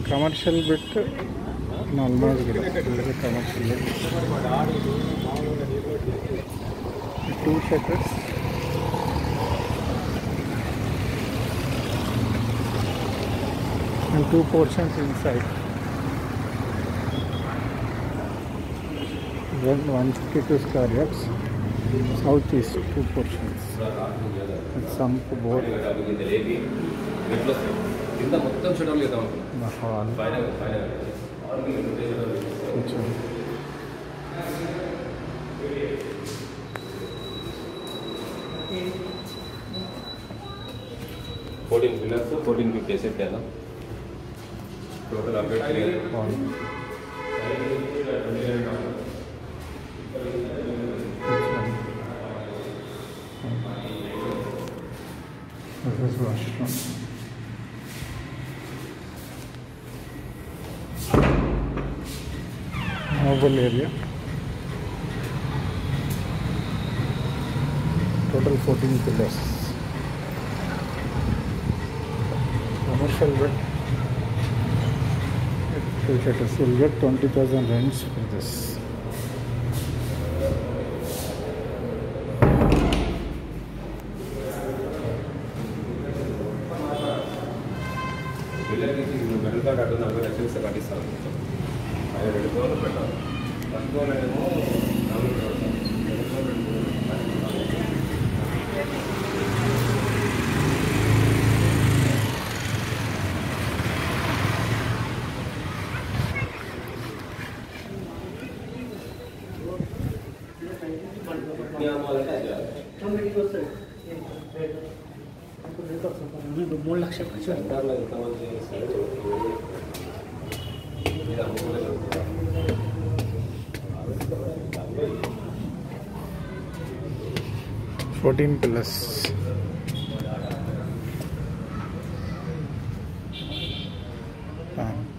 Commercial bit normal commercial bit. Two shutters. And two portions inside. Then 152 square yards. Southeast, two portions. With some board. ఇంత మొత్తం షటర్లు చేద్దాం hall kitchen 14 pillars 1450 set చేద్దాం total update This is washroom. Mobile area. Total 14 pillars. Commercial bed. Two shutters. You'll get 20,000 rents for this. Metal card అటు 40 లక్షలు కట్టిస్తాను అది 2 ఫ్లోర్లు పెట్టాలి ఫస్ట్ ఫ్లోర్ ఏమో 4 ఫ్లోర్లు 3 లక్షలు ఖర్చు 14 pillars. Tank.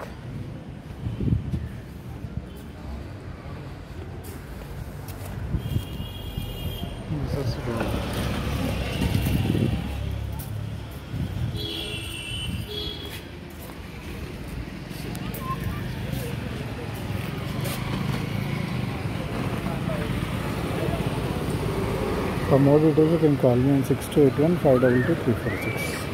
This is road. For more details, you can call me on 6281 522 346.